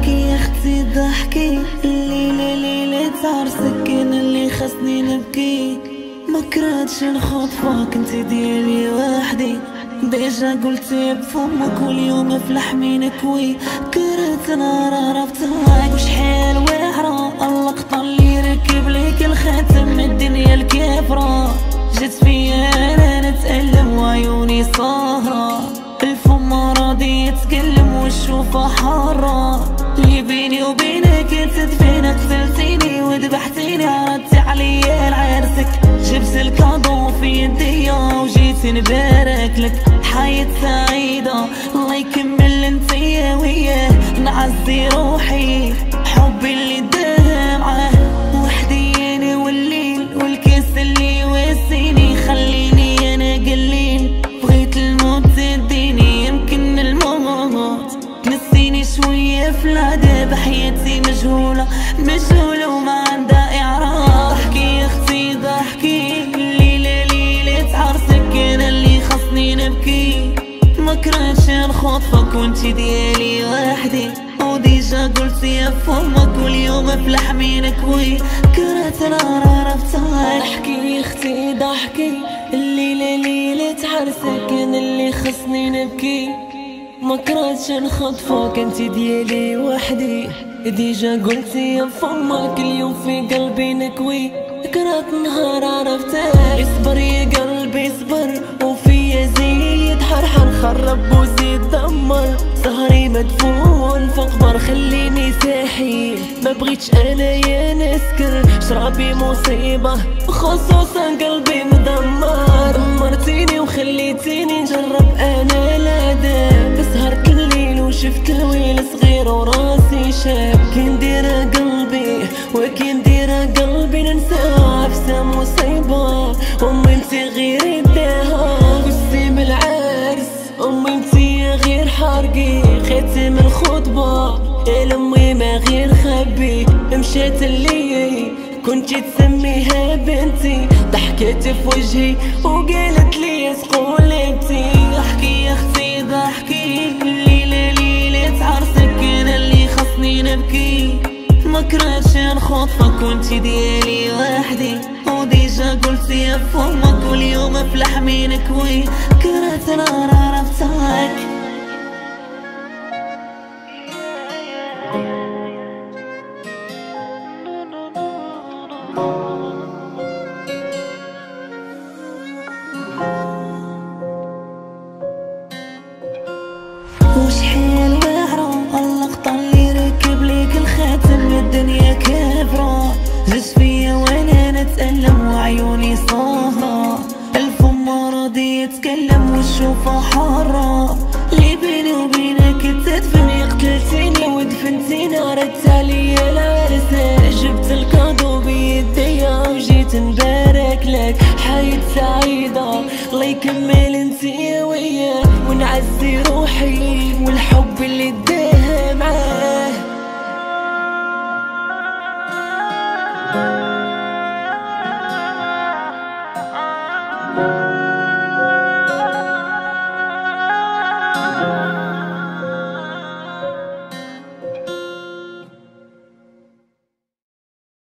احكي يا اختي ضحكي، الليلة ليلة عرسك انا اللي خصني نبكي. ما كرهتش نخطفك انت ديالي وحدي، ديجا قلتي بفمك واليوم في لحمي نكوي. كرهت نهار عرفتك وشحال واعرة، الله قطر لي ركب ليك الخاتم من الدنيا الكافرة. جات فيا انا نتألم وعيوني سهرة، الفم راضي يتكلم والشوفة حارة. اللي بيني وبينك تدفين، قتلتيني وذبحتيني، عرضتي عليا لعرسك، جبت الكادو في يديا وجيت نبارك لك. حياة سعيدة الله يكمل انتيا وياه، نعزي روحي حبي اللي داها معاه. وحدي انا والليل والكاس اللي يواسيني، خليني انا قليل بغيت الموت تديني، يمكن الموت نسيني شوية في العذاب. حياتي مجهولة مجهولة وما عندها إعراب. ضحكي يا اختي ضحكي، الليلة ليلة عرسك انا اللي خصني نبكي. ما كرهتش نخطفك وانتي ديالي وحدي، وديجا قلتي يا فمك واليوم في لحمي نكوي. كرهت نهار عرفتك. احكي يا اختي ضحكي، الليلة ليلة عرسك انا اللي خصني نبكي. ما كرهتش نخطفك انتي ديالي وحدي، ديجا قلتي يا فمك اليوم في قلبي نكوي. كرهت نهار عرفتك. اصبر يا قلبي اصبر، وفيا زيد حرحر خرب وزيد دمر. سهري مدفون في قبر خليني ساحي، ما بغيتش انا يا نسكر، شرابي مصيبة خصوصا قلبي مدمر. دمرتيني وخليتيني نجرب انا العذاب، سهرت الليل وشفت الويل صغير وراسي شاب. كي ندير قلبي وكي ندير قلبي ننساها عفسة مصيبة. امي انتي غير الداها وسيم العرس، امي انتي غير حرقي خاتم الخطبة. لامي ما غير خبي مشات اللي كنتي تسميها بنتي، ضحكت في وجهي وقالت لي سقول انتي. احكي يا اختي ضحكي، الليلة ليلة عرسك انا اللي خصني نبكي. ما كرهتش نخطفك وانتي ديالي وحدي، وديجا قلتي يا فمك واليوم في لحمي نكوي. كرهت نهار عرفتك. وشحال واعرة، الله قطر لي ركب ليك الخاتم من الدنيا كافرة. جات فيا وانا نتألم وعيوني سهرة، الفم راضي يتكلم والشوفة حارة. اللي بيني وبينك تدفني، قتلتيني ودفنتيني، عرضت عليا العرس، جبت الكادو بيديا وجيت نبارك لك. حياة سعيدة الله يكمل انتي وياه، ونعزي روحي والحب اللي